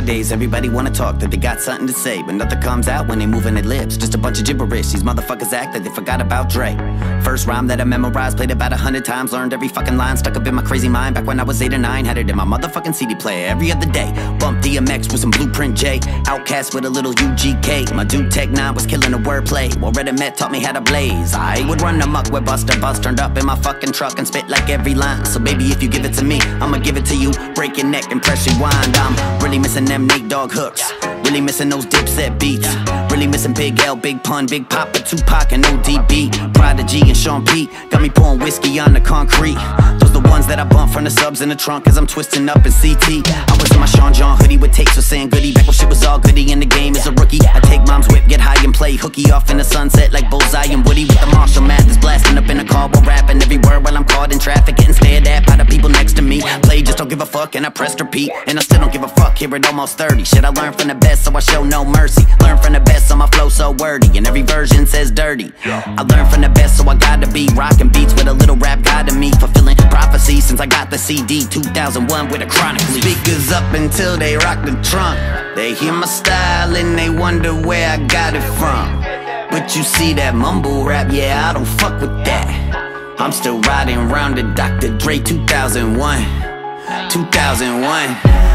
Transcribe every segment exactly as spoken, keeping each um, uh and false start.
Nowadays, everybody wanna talk, that they got something to say, but nothing comes out when they moving their lips. Just a bunch of gibberish. These motherfuckers act like they forgot about Dre. First rhyme that I memorized, played about a hundred times, learned every fucking line, stuck up in my crazy mind. Back when I was eight or nine, had it in my motherfucking C D player every other day. Bump D M X with some Blueprint J, Outcast with a little U G K. My dude Tech nine was killing the wordplay, while Red and Met taught me how to blaze. I would run amok with Buster Bus, turned up in my fucking truck and spit like every line. So baby, if you give it to me, I'ma give it to you. Break your neck and press rewind. I'm really missing them Nate Dogg hooks, really missing those Dipset beats, really missing Big L, Big Pun, Big Papa, Tupac and O D B, Prodigy and Sean P. Got me pouring whiskey on the concrete. Those the ones that I bump from the subs in the trunk as I'm twisting up in C T. I was in my Sean John hoodie with tapes for saying goodie, back when shit was all goody in the game as a rookie. I take mom's whip, get high and play hooky off in the sunset like Bullseye and Woody, with the Marshall Mathers blasting up in the car while rapping every word while I'm caught in traffic, getting stared at by the people next to me. Play just don't give a fuck and I pressed repeat, and I still don't give a fuck here at almost thirty. Shit, I learned from the best, so I show no mercy. Learn from the best, so my flow so wordy, and every version says dirty. I learned from the best, so I gotta be rocking beats with a little rap guide to me, fulfilling prophecy since I got the C D two thousand one with a chronic lead. Speakers up until they rock the trunk. They hear my style and they wonder where I got it from. But you see that mumble rap, yeah, I don't fuck with that. I'm still riding around the Doctor Dre two thousand one, two thousand one,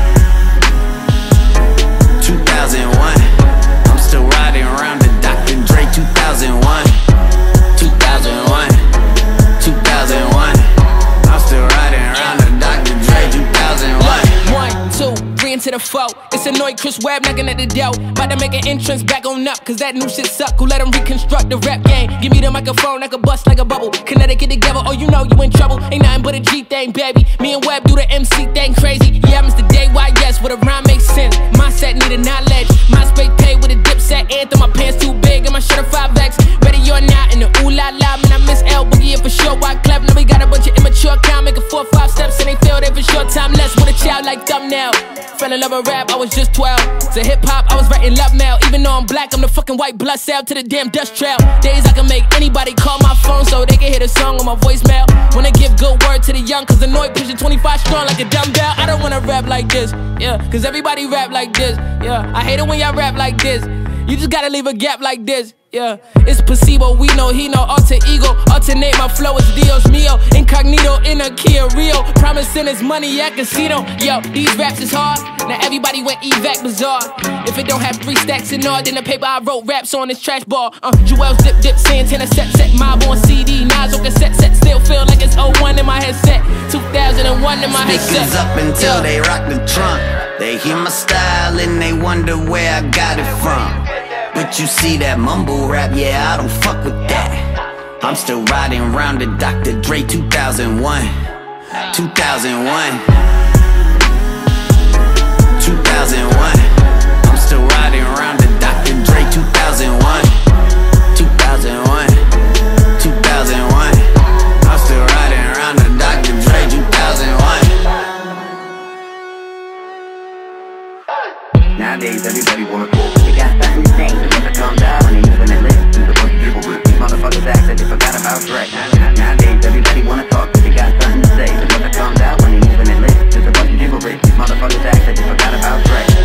two thousand one. I'm still riding around the Doctor Dre two thousand one, two thousand one, two thousand one. I'm still riding around the Doctor Dre two thousand one. One, two, three into the four. It's annoyed Chris Webb knocking at the door. About to make an entrance back on up, cause that new shit suck. Who let him reconstruct the rap game? Give me the microphone, I can bust like a bubble. Connecticut together, oh you know you in trouble. Ain't nothing but a G thing, baby. Me and Webb do the M C thing crazy. Yeah, Mister Day, why yes, what a rhyme makes sense. My set needed knowledge. My space paid with a Dipset anthem. My pants too big and my shirt a five X. Ready or not in the ooh la la. Man, I miss L Boogie and for sure why clap. Now we got a bunch of immature count, making four or five steps and they failed it for short time less with a child like thumbnail. Fell in love with rap, I was just twelve. To hip hop, I was writing love mail. Even though I'm black, I'm the fucking white blood cell to the damn dust trail. Days I can make anybody call my phone so they can hear the song on my voicemail. Wanna give good word to the young, cause the noise pushing twenty-five strong like a dumbbell. I don't wanna rap like this, yeah, cause everybody rap like this, yeah. I hate it when y'all rap like this. You just gotta leave a gap like this, yeah. It's placebo, we know, he know, alter ego. Alternate, my flow is Dios mio. Incognito in a Kia Rio. Promising his money at casino. Yo, these raps is hard. Now everybody went evac bizarre. If it don't have three stacks in all, then the paper I wrote raps on is trash ball. Uh, Jewel's dip dip, Santana set set, mob on C D, Nas on cassette set. Still feel like it's oh one in my headset, two thousand one in my headset. Speakers up until yeah. they rock the trunk. They hear my style and they wonder where I got it from. But you see that mumble rap, yeah, I don't fuck with that. I'm still riding around the Doctor Dre two thousand one, two thousand one, two thousand one. I'm still riding around the Doctor Dre two thousand one, two thousand one, two thousand one. I'm still riding around the Doctor Dre two thousand one. Nowadays everybody wanna talk, they got something to say, but never comes out when they moving their lips. There's a bunch of people with these motherfuckers act like they forgot about Dre. Nowadays everybody wanna talk, but they got something to say, but never comes out when they moving their lips. There's a bunch of people with these motherfuckers act like they forgot about Dre.